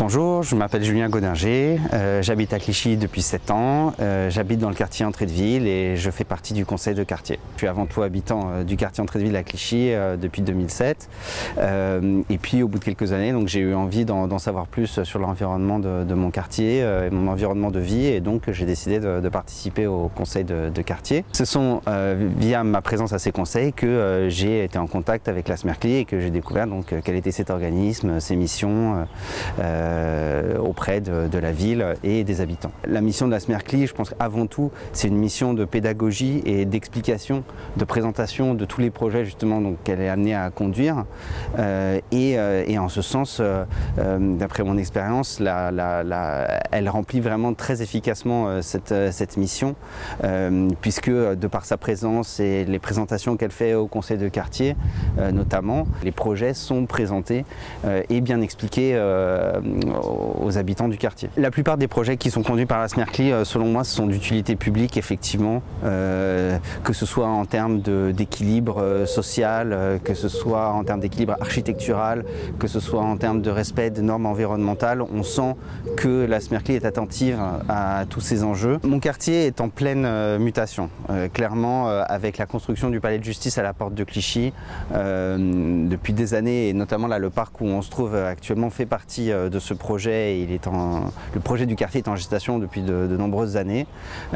Bonjour, je m'appelle Julien Gaudinger, j'habite à Clichy depuis 7 ans, j'habite dans le quartier Entrée de Ville et je fais partie du conseil de quartier. Je suis avant tout habitant du quartier Entrée de Ville à Clichy depuis 2007 et puis au bout de quelques années j'ai eu envie d'en savoir plus sur l'environnement de mon quartier et mon environnement de vie, et donc j'ai décidé de participer au conseil de quartier. Ce sont via ma présence à ces conseils que j'ai été en contact avec la SMERCLI et que j'ai découvert quel était cet organisme, ses missions auprès de la ville et des habitants. La mission de la SMERCLI, je pense qu'avant tout, c'est une mission de pédagogie et d'explication, de présentation de tous les projets justement qu'elle est amenée à conduire. Et en ce sens, d'après mon expérience, elle remplit vraiment très efficacement cette mission, puisque de par sa présence et les présentations qu'elle fait au conseil de quartier, notamment, les projets sont présentés et bien expliqués aux habitants du quartier. La plupart des projets qui sont conduits par la SMERCLI, selon moi, ce sont d'utilité publique, effectivement, que ce soit en termes d'équilibre social, que ce soit en termes d'équilibre architectural, que ce soit en termes de respect des normes environnementales. On sent que la SMERCLI est attentive à tous ces enjeux. Mon quartier est en pleine mutation, clairement, avec la construction du palais de justice à la porte de Clichy depuis des années, et notamment là, le parc où on se trouve actuellement fait partie de ce projet. Le projet du quartier est en gestation depuis de nombreuses années,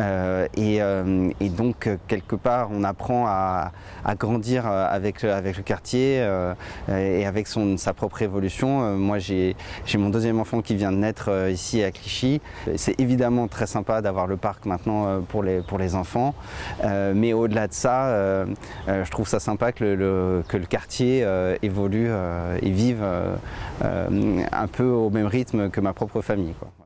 et donc quelque part on apprend à grandir avec le quartier et avec sa propre évolution. Moi j'ai mon deuxième enfant qui vient de naître ici à Clichy. C'est évidemment très sympa d'avoir le parc maintenant pour les enfants, mais au-delà de ça, je trouve ça sympa que le quartier évolue et vive un peu au même rythme que ma propre famille, quoi.